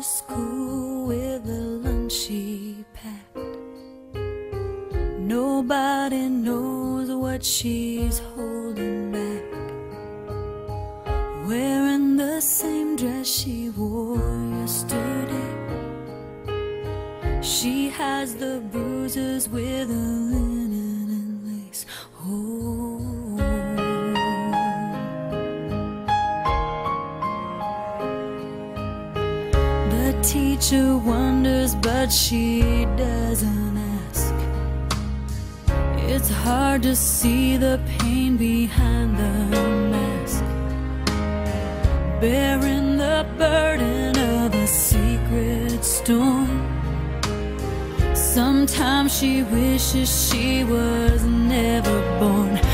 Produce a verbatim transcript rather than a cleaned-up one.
school with the lunch she packed. Nobody knows what she's holding back, wearing the same dress she wore yesterday. She has the bruises with the linen and lace. Oh, the teacher wonders, but she doesn't ask. It's hard to see the pain behind the mask, bearing the burden of a secret storm. Sometimes she wishes she was never born.